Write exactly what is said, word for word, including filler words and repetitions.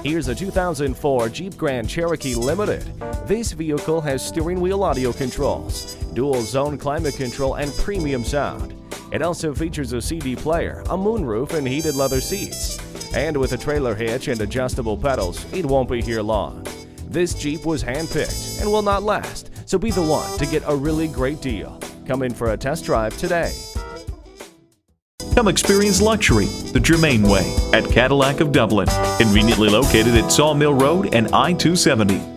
Here's a two thousand four Jeep Grand Cherokee Limited. This vehicle has steering wheel audio controls, dual zone climate control, and premium sound. It also features a C D player, a moonroof, and heated leather seats. And with a trailer hitch and adjustable pedals, it won't be here long. This Jeep was handpicked and will not last, so be the one to get a really great deal. Come in for a test drive today. Come experience luxury the Germain way at Cadillac of Dublin. Conveniently located at Sawmill Road and I two seventy.